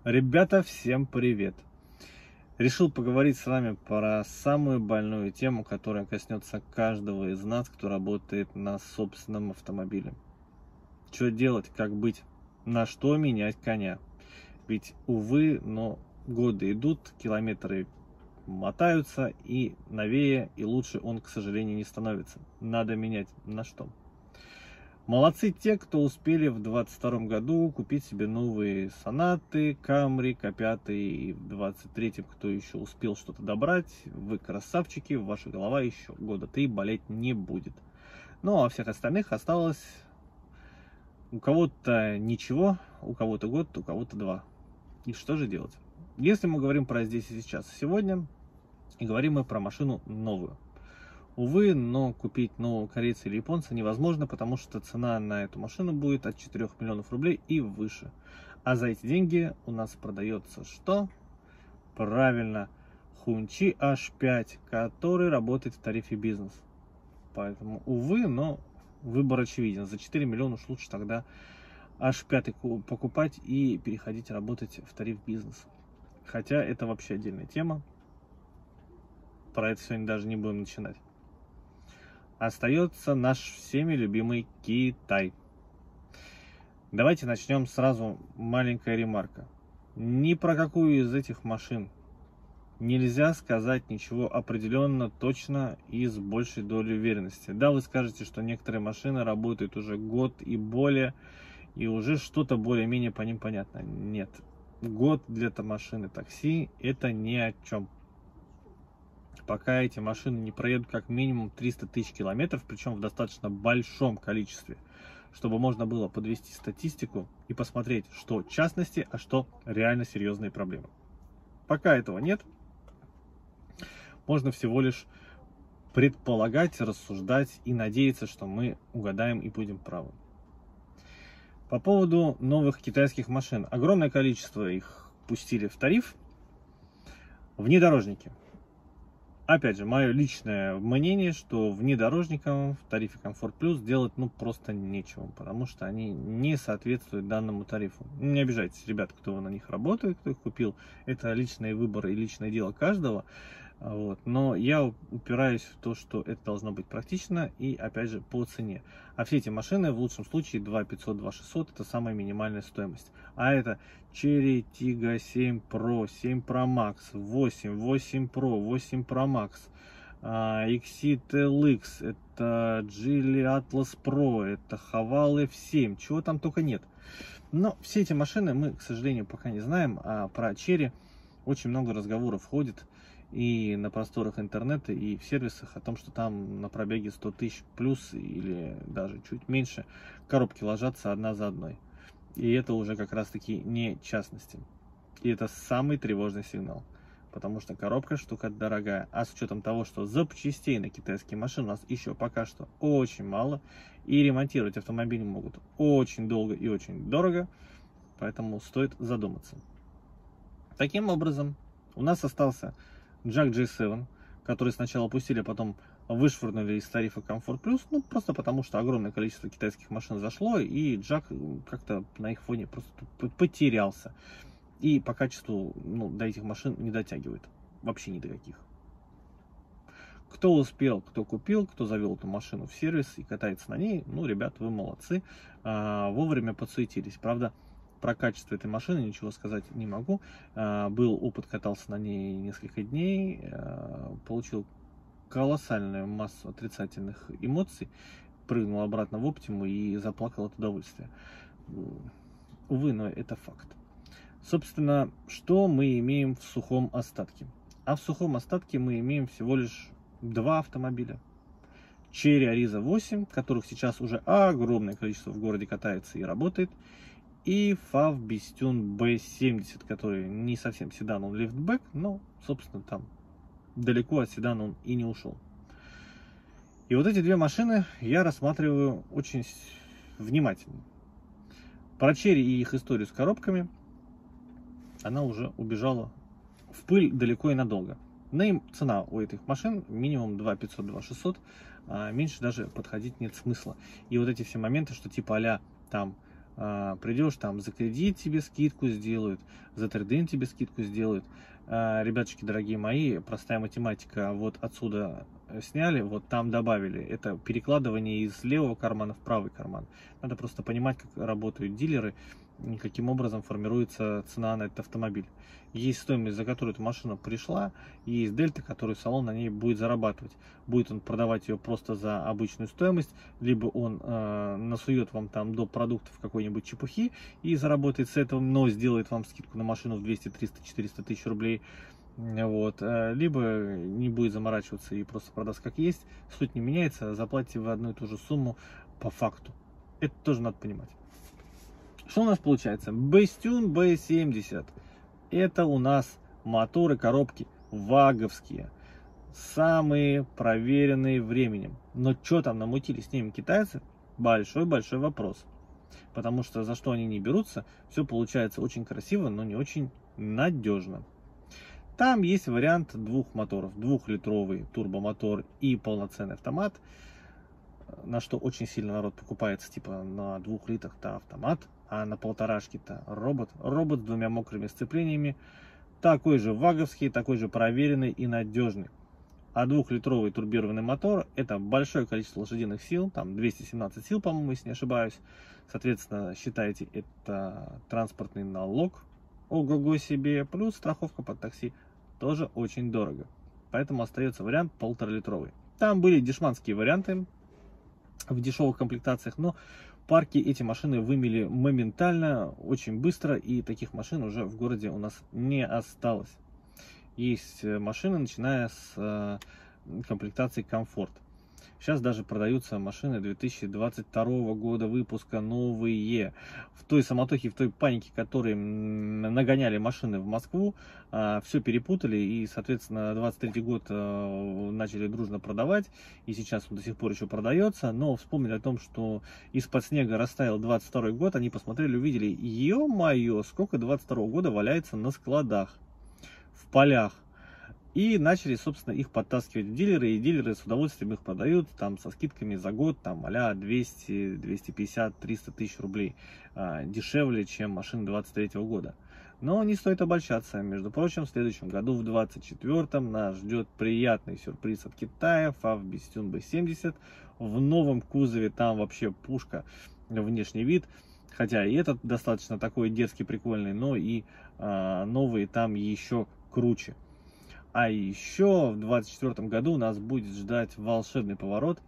Ребята, всем привет! Решил поговорить с вами про самую больную тему, которая коснется каждого из нас, кто работает на собственном автомобиле. Что делать, как быть, на что менять коня? Ведь, увы, но годы идут, километры мотаются, и новее, и лучше он, к сожалению, не становится. Надо менять на что? Молодцы те, кто успели в 22 году купить себе новые Сонаты, Камри, К5, и в 23-м, кто еще успел что-то добрать, вы красавчики, ваша голова еще года 3 болеть не будет. Ну а всех остальных осталось у кого-то ничего, у кого-то год, у кого-то 2. И что же делать? Если мы говорим про здесь и сейчас, сегодня, и говорим мы про машину новую. Увы, но купить нового корейца или японца невозможно, потому что цена на эту машину будет от 4 миллионов рублей и выше. А за эти деньги у нас продается что? Правильно, Хунчи H5, который работает в тарифе бизнес. Поэтому, увы, но выбор очевиден. За 4 миллиона уж лучше тогда H5 покупать и переходить работать в тариф бизнес. Хотя это вообще отдельная тема. Про это сегодня даже не будем начинать. Остается наш всеми любимый Китай. Давайте начнем сразу. Маленькая ремарка. Ни про какую из этих машин нельзя сказать ничего определенно, точно и с большей долей уверенности. Да, вы скажете, что некоторые машины работают уже год и более, и уже что-то более-менее по ним понятно. Нет, год для этой машины такси это ни о чем. Пока эти машины не проедут как минимум 300 тысяч километров, причем в достаточно большом количестве, чтобы можно было подвести статистику и посмотреть, что частности, а что реально серьезные проблемы. Пока этого нет, можно всего лишь предполагать, рассуждать и надеяться, что мы угадаем и будем правы. По поводу новых китайских машин. Огромное количество их пустили в тариф. Внедорожники. Опять же, мое личное мнение, что внедорожникам в тарифе Комфорт Плюс делать просто нечего, потому что они не соответствуют данному тарифу. Не обижайтесь, ребят, кто на них работает, кто их купил, это личный выбор и личное дело каждого. Но я упираюсь в то, что это должно быть практично и, опять же, по цене. А все эти машины в лучшем случае 2500, 2600 это самая минимальная стоимость. А это Cherry Tiggo 7 Pro, 7 Pro Max, 8, 8 Pro, 8 Pro Max, Exit LX, это Geely Atlas Pro, это Haval F7, чего там только нет. Но все эти машины мы, к сожалению, пока не знаем, а про Cherry очень много разговоров ходит и на просторах интернета, и в сервисах о том, что там на пробеге 100 тысяч плюс или даже чуть меньше коробки ложатся одна за одной. И это уже как раз таки не частности. И это самый тревожный сигнал. Потому что коробка штука дорогая. А с учетом того, что запчастей на китайские машины у нас еще пока что очень мало. И ремонтировать автомобили могут очень долго и очень дорого. Поэтому стоит задуматься. Таким образом, у нас остался Jack J7, который сначала пустили, а потом вышвырнули из тарифа Комфорт Плюс, просто потому что огромное количество китайских машин зашло, и Jack как-то на их фоне просто потерялся. И по качеству до этих машин не дотягивает. Вообще ни до каких. Кто успел, кто купил, кто завел эту машину в сервис и катается на ней, ребят, вы молодцы, вовремя подсуетились. Правда, про качество этой машины ничего сказать не могу. Был опыт, катался на ней несколько дней, получил колоссальную массу отрицательных эмоций, прыгнул обратно в оптиму и заплакал от удовольствия. Увы, но это факт. Собственно, что мы имеем в сухом остатке? А в сухом остатке мы имеем всего лишь 2 автомобиля. Cherry Ariza 8, которых сейчас уже огромное количество в городе катается и работает. И FAW Bestune B70, который не совсем седан, он лифтбэк, но, собственно, там далеко от седана он и не ушел. И вот эти 2 машины я рассматриваю очень внимательно. Про Cherry и их историю с коробками она уже убежала в пыль далеко и надолго. Цена у этих машин минимум 2500, 2600, меньше даже подходить нет смысла. И вот эти все моменты, что типа а-ля там Придешь там, за кредит тебе скидку сделают, за трейд-ин тебе скидку сделают. Ребятушки, дорогие мои, простая математика, вот отсюда сняли, вот там добавили. Это перекладывание из левого кармана в правый карман. Надо просто понимать, как работают дилеры, каким образом формируется цена на этот автомобиль. Есть стоимость, за которую эта машина пришла, и есть дельта, которую салон на ней будет зарабатывать. Будет он продавать ее просто за обычную стоимость, либо он насует вам там до продуктов какой-нибудь чепухи и заработает с этого, но сделает вам скидку на машину в 200, 300, 400 тысяч рублей. Вот. Либо не будет заморачиваться и просто продаст как есть. Суть не меняется, заплатите вы одну и ту же сумму по факту. Это тоже надо понимать. Что у нас получается? Bestune B70. Это у нас моторы, коробки ваговские. Самые проверенные временем. Но что там намутили с ними китайцы? Большой-большой вопрос. Потому что за что они не берутся, все получается очень красиво, но не очень надежно. Там есть вариант двух моторов. 2-литровый турбомотор и полноценный автомат. На что очень сильно народ покупается, типа на 2 литрах-то автомат, а на полторашке-то робот. Робот с 2 мокрыми сцеплениями. Такой же ваговский, такой же проверенный и надежный. А 2-литровый турбированный мотор — это большое количество лошадиных сил, там 217 сил, по-моему, если не ошибаюсь. Соответственно, считайте, это транспортный налог, ого-го себе, плюс страховка под такси, тоже очень дорого. Поэтому остается вариант 1,5-литровый. Там были дешманские варианты в дешевых комплектациях, но парки эти машины вымели моментально, очень быстро, и таких машин уже в городе у нас не осталось. Есть машины, начиная с комплектации комфорт. Сейчас даже продаются машины 2022 года выпуска, новые. В той суматохе, в той панике, которые нагоняли машины в Москву, все перепутали, и, соответственно, 23 год начали дружно продавать, и сейчас он до сих пор еще продается, но вспомнили о том, что из-под снега растаял 22 год, они посмотрели, увидели, ё-моё, сколько 22 года валяется на складах, в полях. И начали, собственно, их подтаскивать в дилеры, и дилеры с удовольствием их продают там со скидками за год, там а-ля 200, 250, 300 тысяч рублей дешевле, чем машины 23 года. Но не стоит обольщаться. Между прочим, в следующем году, в 24-м, нас ждет приятный сюрприз от Китая, FAW Bestune B70. В новом кузове, там вообще пушка, внешний вид. Хотя и этот достаточно такой детский, прикольный, но и новые там еще круче. А еще в 2024 году нас будет ждать волшебный поворот.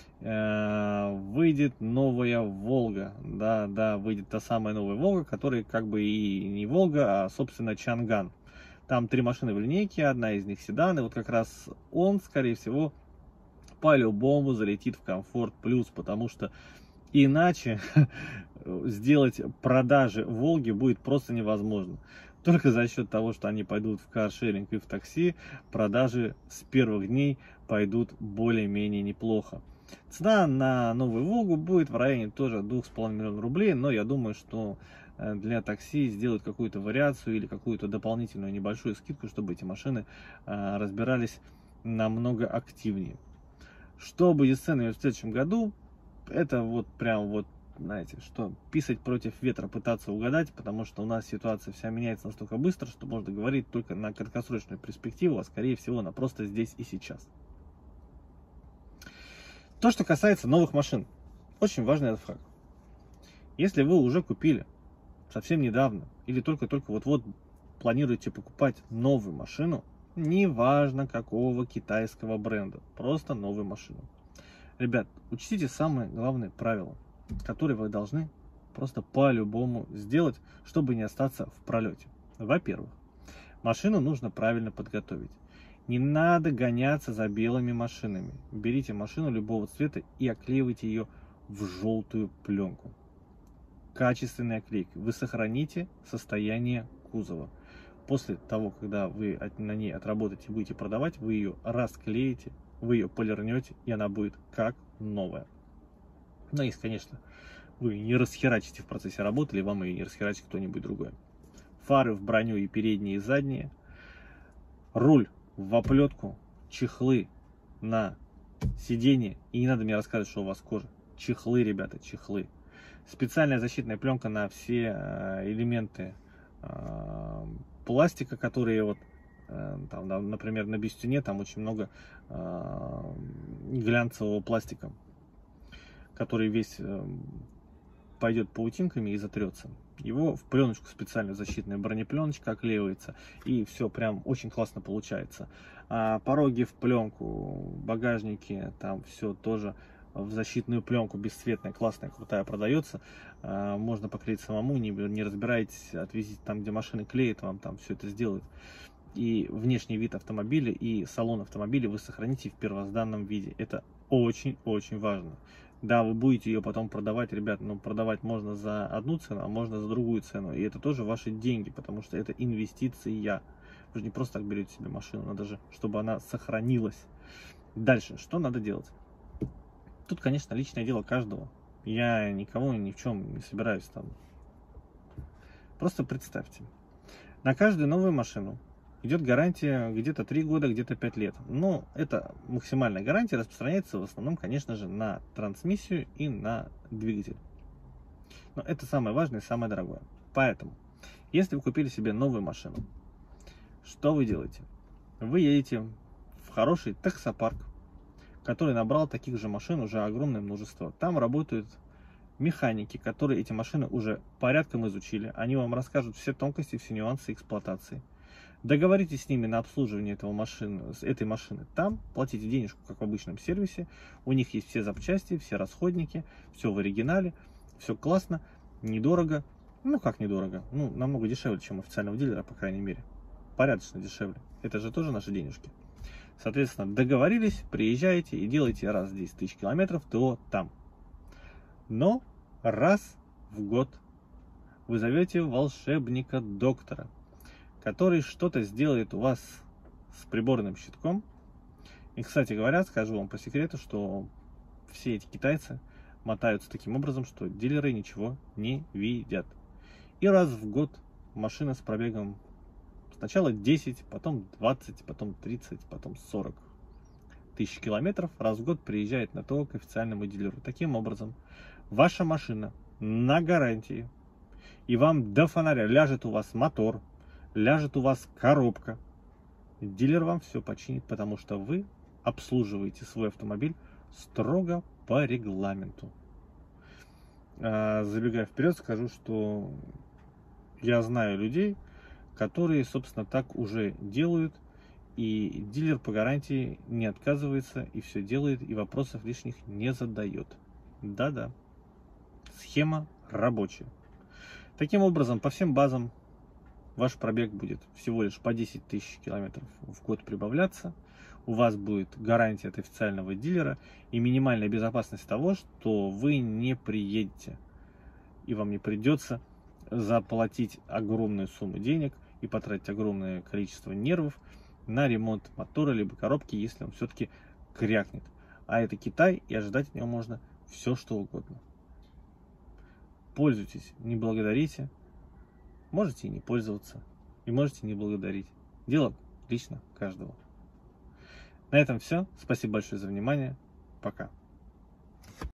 Выйдет новая Волга. Да, выйдет та самая новая Волга, которая как бы и не Волга, а собственно Чанган. Там 3 машины в линейке, одна из них седан. И вот как раз он, скорее всего, по-любому залетит в комфорт плюс, потому что иначе сделать продажи Волги будет просто невозможно. Только за счет того, что они пойдут в каршеринг и в такси, продажи с первых дней пойдут более-менее неплохо. Цена на новую Волгу будет в районе тоже 2,5 миллиона рублей, но я думаю, что для такси сделают какую-то вариацию или какую-то дополнительную небольшую скидку, чтобы эти машины разбирались намного активнее. Что будет с ценами в следующем году, это вот прям вот, знаете, что писать против ветра, пытаться угадать, потому что у нас ситуация вся меняется настолько быстро, что можно говорить только на краткосрочную перспективу, а скорее всего на просто здесь и сейчас. То, что касается новых машин, очень важный этот факт. Если вы уже купили совсем недавно или только-только вот-вот планируете покупать новую машину, неважно какого китайского бренда, просто новую машину. Ребят, учтите самое главное правило, которые вы должны просто по-любому сделать, чтобы не остаться в пролете. Во-первых, машину нужно правильно подготовить. Не надо гоняться за белыми машинами. Берите машину любого цвета и оклеивайте ее в желтую пленку. Качественной оклейкой. Вы сохраните состояние кузова. После того, когда вы на ней отработаете и будете продавать, вы ее расклеите, вы ее полирнете, и она будет как новая. Но если, конечно, вы не расхерачите в процессе работы, или вам ее не расхерачит кто-нибудь другой. Фары в броню и передние, и задние. Руль в оплетку. Чехлы на сиденье. И не надо мне рассказывать, что у вас кожа. Чехлы, ребята, чехлы. специальная защитная пленка на все элементы пластика, которые вот, там, например, на бюстюне там очень много глянцевого пластика, который весь пойдет паутинками и затрется. Его в пленочку специальную, защитная бронепленочка оклеивается, и все прям очень классно получается. А пороги в пленку, багажники, там все тоже в защитную пленку, бесцветная, классная, крутая продается. Можно поклеить самому, не разбирайтесь, отвезите там, где машины клеят, вам там все это сделают. И внешний вид автомобиля, и салон автомобиля вы сохраните в первозданном виде. Это очень-очень важно. Да, вы будете ее потом продавать, ребят, но продавать можно за одну цену, а можно за другую цену. И это тоже ваши деньги, потому что это инвестиция. Вы же не просто так берете себе машину, надо же, чтобы она сохранилась. Дальше, что надо делать? Тут, конечно, личное дело каждого. Я никого ни в чем не собираюсь там. Просто представьте, на каждую новую машину идет гарантия где-то 3 года, где-то 5 лет. Но эта максимальная гарантия распространяется в основном, конечно же, на трансмиссию и на двигатель. Но это самое важное и самое дорогое. Поэтому, если вы купили себе новую машину, что вы делаете? Вы едете в хороший таксопарк, который набрал таких же машин уже огромное множество. Там работают механики, которые эти машины уже порядком изучили. Они вам расскажут все тонкости, все нюансы эксплуатации. Договоритесь с ними на обслуживание этой машины там, платите денежку, как в обычном сервисе. У них есть все запчасти, все расходники, все в оригинале, все классно, недорого. Ну как недорого? Ну, намного дешевле, чем у официального дилера, по крайней мере. Порядочно дешевле. Это же тоже наши денежки. Соответственно, договорились, приезжаете и делаете раз в 10 тысяч километров, то там. Но раз в год вы зовете волшебника-доктора, который что-то сделает у вас с приборным щитком. И, кстати говоря, скажу вам по секрету, что все эти китайцы мотаются таким образом, что дилеры ничего не видят. И раз в год машина с пробегом сначала 10, потом 20, потом 30, потом 40 тысяч километров раз в год приезжает на ТО к официальному дилеру. Таким образом, ваша машина на гарантии, и вам до фонаря ляжет у вас мотор, ляжет у вас коробка. Дилер вам все починит, потому что вы обслуживаете свой автомобиль строго по регламенту. Забегая вперед, скажу, что я знаю людей, которые, собственно, так уже делают, и дилер по гарантии не отказывается и все делает, и вопросов лишних не задает. Да-да, схема рабочая. Таким образом, по всем базам ваш пробег будет всего лишь по 10 тысяч километров в год прибавляться. У вас будет гарантия от официального дилера и минимальная безопасность того, что вы не приедете. И вам не придется заплатить огромную сумму денег и потратить огромное количество нервов на ремонт мотора либо коробки, если он все-таки крякнет. А это Китай, и ожидать от него можно все, что угодно. Пользуйтесь, не благодарите. Можете и не пользоваться, и можете не благодарить. Дело лично каждого. На этом все. Спасибо большое за внимание. Пока.